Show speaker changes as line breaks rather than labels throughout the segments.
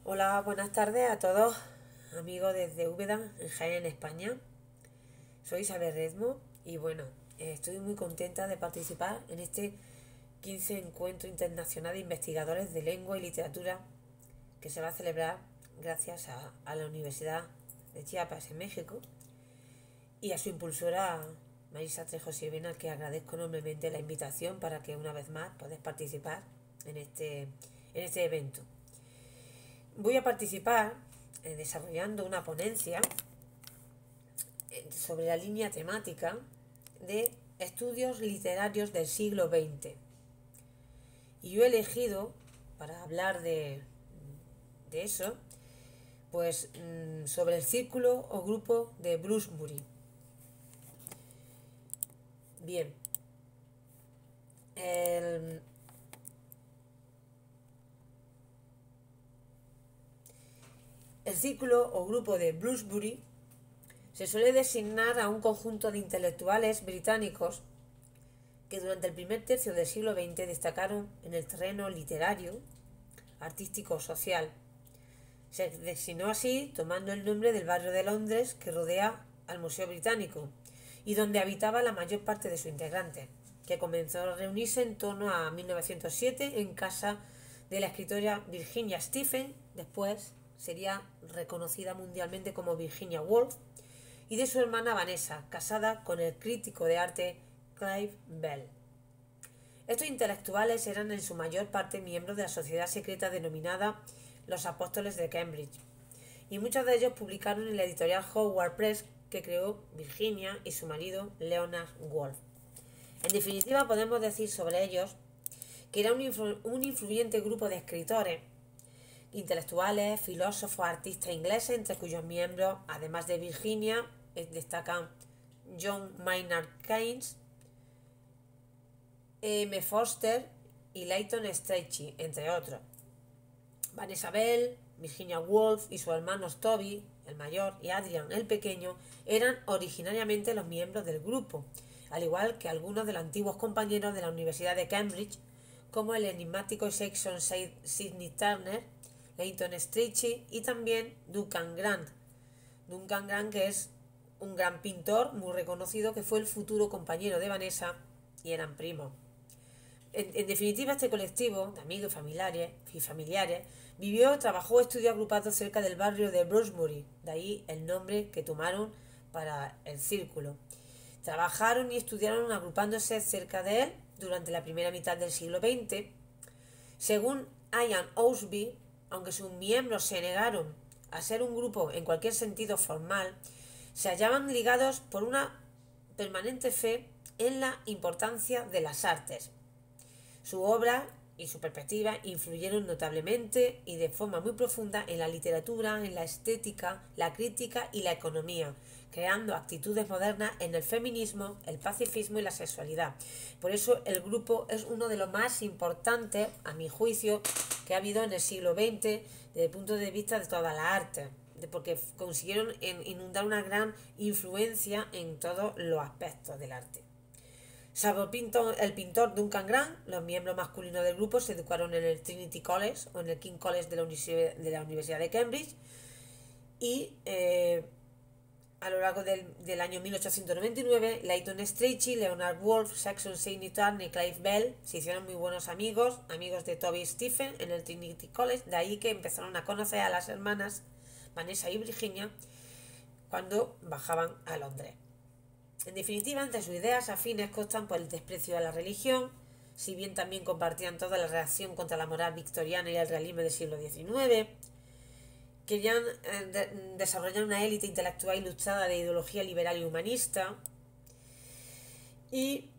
Hola, buenas tardes a todos, amigos desde Úbeda, en Jaén, España. Soy Isabel Redmo y bueno, estoy muy contenta de participar en este 15 Encuentro Internacional de Investigadores de Lengua y Literatura que se va a celebrar gracias a la Universidad de Chiapas en México y a su impulsora Marisa Trejo Sivena, que agradezco enormemente la invitación para que una vez más podáis participar en este evento. Voy a participar desarrollando una ponencia sobre la línea temática de estudios literarios del siglo XX. Y yo he elegido, para hablar de eso, pues sobre el círculo o grupo de Bloomsbury. Bien, el, el círculo o grupo de Bloomsbury se suele designar a un conjunto de intelectuales británicos que durante el primer tercio del siglo XX destacaron en el terreno literario, artístico o social. Se designó así tomando el nombre del barrio de Londres que rodea al Museo Británico y donde habitaba la mayor parte de sus integrantes, que comenzó a reunirse en torno a 1907 en casa de la escritora Virginia Stephen, después sería reconocida mundialmente como Virginia Woolf, y de su hermana Vanessa, casada con el crítico de arte Clive Bell. Estos intelectuales eran en su mayor parte miembros de la sociedad secreta denominada los Apóstoles de Cambridge, y muchos de ellos publicaron en la editorial Howard Press que creó Virginia y su marido Leonard Woolf. En definitiva, podemos decir sobre ellos que era un influyente grupo de escritores, intelectuales, filósofos, artistas ingleses, entre cuyos miembros, además de Virginia, destacan John Maynard Keynes, M. Foster y Leighton Strachey, entre otros. Vanessa Bell, Virginia Woolf y sus hermanos Toby, el mayor, y Adrian, el pequeño, eran originariamente los miembros del grupo, al igual que algunos de los antiguos compañeros de la Universidad de Cambridge, como el enigmático Jackson Sidney Turner, Leighton Strachey y también Duncan Grant. Duncan Grant, que es un gran pintor muy reconocido, que fue el futuro compañero de Vanessa y eran primos. En definitiva, este colectivo de amigos y familiares vivió, trabajó, estudió agrupado cerca del barrio de Bloomsbury, de ahí el nombre que tomaron para el círculo. Trabajaron y estudiaron agrupándose cerca de él durante la primera mitad del siglo XX. Según Ian Ousby, aunque sus miembros se negaron a ser un grupo en cualquier sentido formal, se hallaban ligados por una permanente fe en la importancia de las artes. Su obra y su perspectiva influyeron notablemente y de forma muy profunda en la literatura, en la estética, la crítica y la economía, creando actitudes modernas en el feminismo, el pacifismo y la sexualidad. Por eso el grupo es uno de los más importantes, a mi juicio, que ha habido en el siglo XX desde el punto de vista de todas las artes, porque consiguieron inundar una gran influencia en todos los aspectos del arte. Salvo el pintor Duncan Grant, los miembros masculinos del grupo se educaron en el Trinity College o en el King College de la Universidad de Cambridge y a lo largo del año 1899, Leighton Strachey, Leonard Woolf, Jackson Sidney Turner y Clive Bell se hicieron muy buenos amigos de Toby Stephen en el Trinity College, de ahí que empezaron a conocer a las hermanas Vanessa y Virginia cuando bajaban a Londres. En definitiva, entre sus ideas afines constan por el desprecio a la religión, si bien también compartían toda la reacción contra la moral victoriana y el realismo del siglo XIX. Querían desarrollar una élite intelectual ilustrada de ideología liberal y humanista. Y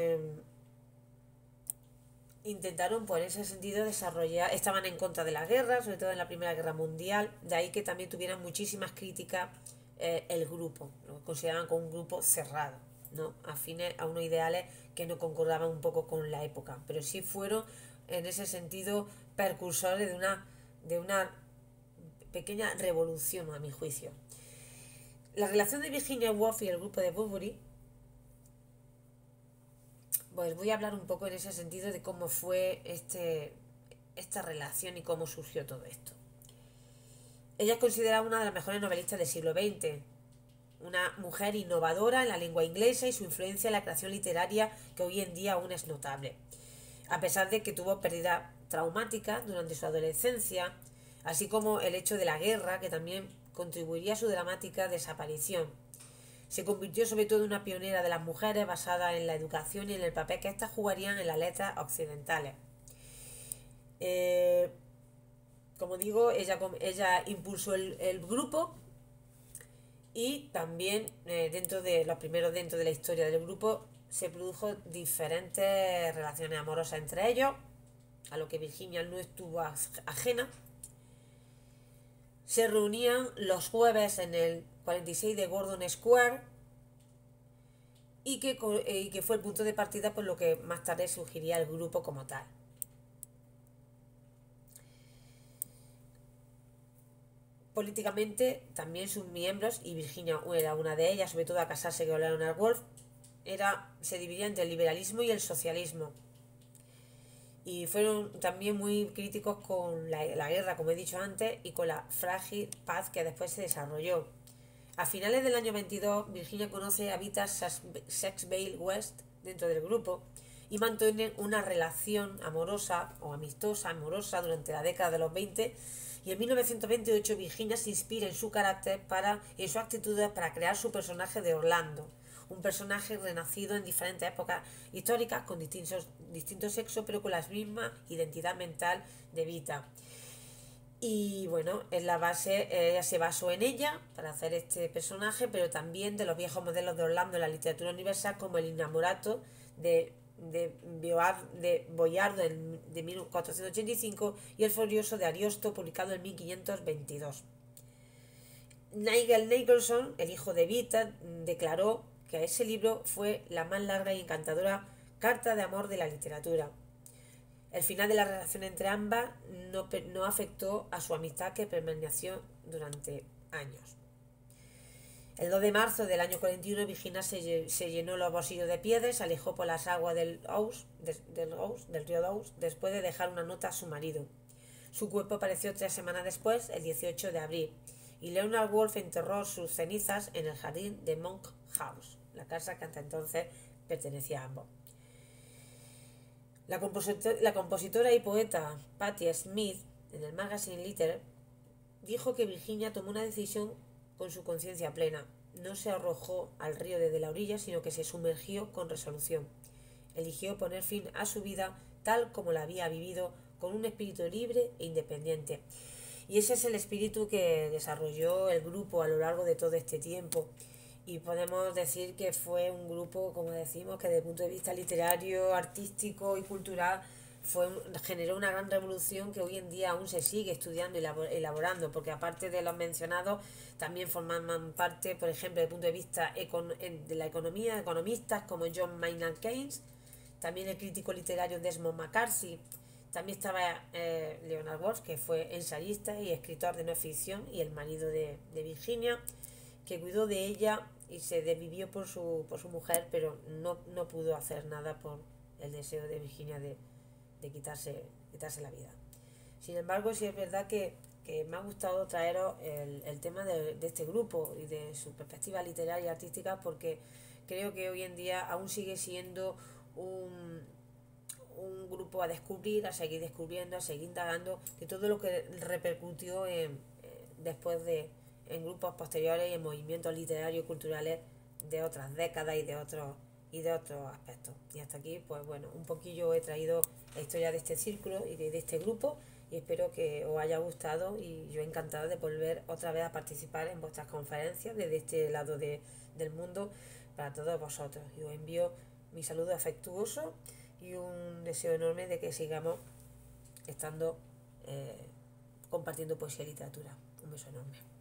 intentaron, pues en ese sentido, desarrollar. Estaban en contra de la guerra, sobre todo en la Primera Guerra Mundial. De ahí que también tuvieran muchísimas críticas el grupo. Lo consideraban como un grupo cerrado, ¿no? Afines a unos ideales que no concordaban un poco con la época. Pero sí fueron, en ese sentido, precursores de una pequeña revolución, a mi juicio. La relación de Virginia Woolf y el grupo de Bloomsbury, pues voy a hablar un poco en ese sentido de cómo fue esta relación y cómo surgió todo esto. Ella es considerada una de las mejores novelistas del siglo XX, una mujer innovadora en la lengua inglesa y su influencia en la creación literaria que hoy en día aún es notable. A pesar de que tuvo pérdidas traumáticas durante su adolescencia, así como el hecho de la guerra, que también contribuiría a su dramática desaparición. Se convirtió sobre todo en una pionera de las mujeres basada en la educación y en el papel que éstas jugarían en las letras occidentales. Como digo, ella impulsó el grupo y también dentro de los primeros dentro de la historia del grupo se produjo diferentes relaciones amorosas entre ellos, a lo que Virginia no estuvo ajena. Se reunían los jueves en el 46 de Gordon Square y que fue el punto de partida por lo que más tarde surgiría el grupo como tal. Políticamente también sus miembros, y Virginia era una de ellas, sobre todo a casarse con Leonard Woolf, se dividía entre el liberalismo y el socialismo. Y fueron también muy críticos con la guerra, como he dicho antes, y con la frágil paz que después se desarrolló. A finales del año 22, Virginia conoce a Vita Saxby West dentro del grupo y mantienen una relación amorosa o amistosa, amorosa durante la década de los 20. Y en 1928 Virginia se inspira en su carácter en sus actitudes para crear su personaje de Orlando, un personaje renacido en diferentes épocas históricas con distintos sexos, pero con la misma identidad mental de Vita. Y bueno, en la base ella se basó en ella para hacer este personaje, pero también de los viejos modelos de Orlando en la literatura universal, como el Innamorato de Boiardo de 1485 y el Furioso de Ariosto, publicado en 1522. Nigel Nicholson, el hijo de Vita, declaró que ese libro fue la más larga y encantadora carta de amor de la literatura. El final de la relación entre ambas no afectó a su amistad, que permaneció durante años. El 2 de marzo del año 41, Virginia se llenó los bolsillos de piedras, se alejó por las aguas del río Ouse, después de dejar una nota a su marido. Su cuerpo apareció 3 semanas después, el 18 de abril, y Leonard Woolf enterró sus cenizas en el jardín de Monk House, la casa que hasta entonces pertenecía a ambos. La compositora y poeta Patti Smith, en el magazine Litter, dijo que Virginia tomó una decisión con su conciencia plena. No se arrojó al río desde la orilla, sino que se sumergió con resolución. Eligió poner fin a su vida tal como la había vivido, con un espíritu libre e independiente. Y ese es el espíritu que desarrolló el grupo a lo largo de todo este tiempo. Y podemos decir que fue un grupo, como decimos, que desde el punto de vista literario, artístico y cultural generó una gran revolución que hoy en día aún se sigue estudiando y elaborando, porque aparte de los mencionados, también forman parte, por ejemplo, desde el punto de vista de la economía, economistas como John Maynard Keynes, también el crítico literario Desmond McCarthy, también estaba Leonard Woolf, que fue ensayista y escritor de no ficción, y el marido de Virginia, que cuidó de ella y se desvivió por su mujer, pero no pudo hacer nada por el deseo de Virginia de quitarse la vida. Sin embargo, sí es verdad que me ha gustado traeros el tema de este grupo y de su perspectiva literaria y artística, porque creo que hoy en día aún sigue siendo un grupo a descubrir, a seguir descubriendo, a seguir indagando de todo lo que repercutió después en grupos posteriores y en movimientos literarios y culturales de otras décadas y de otros aspectos. Y hasta aquí, pues bueno, un poquillo he traído la historia de este círculo y de este grupo, y espero que os haya gustado, y yo encantada de volver otra vez a participar en vuestras conferencias desde este lado del mundo para todos vosotros. Y os envío mi saludo afectuoso y un deseo enorme de que sigamos estando compartiendo poesía y literatura. Un beso enorme.